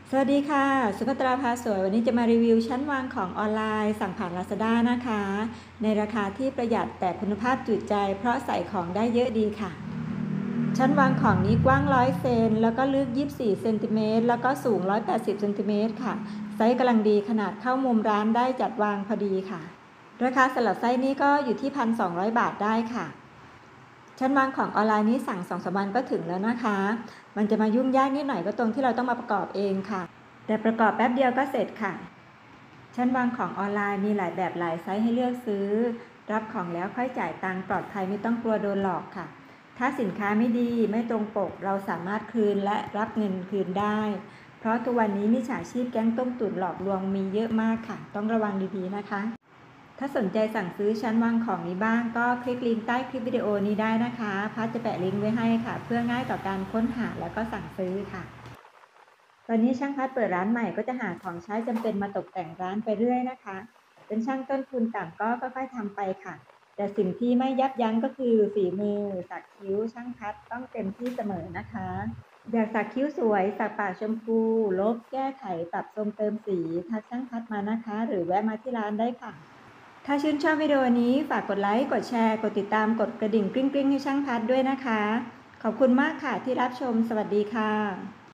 สวัสดีค่ะสุภัตราภาสวยวันนี้จะมารีวิวชั้นวางของออนไลน์สั่งผ่าน Lazada นะคะในราคาที่ประหยัดแต่คุณภาพจุใจเพราะใส่ของได้เยอะดีค่ะชั้นวางของนี้กว้าง100 เซนแล้วก็ลึก24 เซนติเมตรแล้วก็สูง180 เซนติเมตรค่ะไซส์กำลังดีขนาดเข้ามุมร้านได้จัดวางพอดีค่ะราคาสำหรับไซส์นี้ก็อยู่ที่ 1,200 บาทได้ค่ะชั้นวางของออนไลน์นี้สั่ง2-3 วันก็ถึงแล้วนะคะมันจะมายุ่งยากนิดหน่อยก็ตรงที่เราต้องมาประกอบเองค่ะแต่ประกอบแป๊บเดียวก็เสร็จค่ะชั้นวางของออนไลน์มีหลายแบบหลายไซส์ให้เลือกซื้อรับของแล้วค่อยจ่ายตังค์ปลอดภัยไม่ต้องกลัวโดนหลอกค่ะถ้าสินค้าไม่ดีไม่ตรงปกเราสามารถคืนและรับเงินคืนได้เพราะทุกวันนี้มิจฉาชีพแก๊งต้มตุ๋นหลอกลวงมีเยอะมากค่ะต้องระวังดีๆนะคะถ้าสนใจสั่งซื้อชั้นวางของนี้บ้างก็คลิกลิงก์ใต้คลิปวิดีโอนี้ได้นะคะพัดจะแปะลิงก์ไว้ให้ค่ะเพื่อง่ายต่อการค้นหาแล้วก็สั่งซื้อค่ะตอนนี้ช่างพัดเปิดร้านใหม่ก็จะหาของใช้จำเป็นมาตกแต่งร้านไปเรื่อยนะคะเป็นช่างต้นทุนต่ำก็ค่อยๆทำไปค่ะแต่สิ่งที่ไม่ยับยั้งก็คือฝีมือสักคิ้วช่างพัดต้องเต็มที่เสมอนะคะอยากสักคิ้วสวยสักปากชมพูลบแก้ไขปรับทรงเติมสีทักช่างพัดมานะคะหรือแวะมาที่ร้านได้ค่ะถ้าชื่นชอบวิดีโอนี้ฝากกดไลค์กดแชร์กดติดตามกดกระดิ่งกริ๊งๆให้ช่างพัดด้วยนะคะขอบคุณมากค่ะที่รับชมสวัสดีค่ะ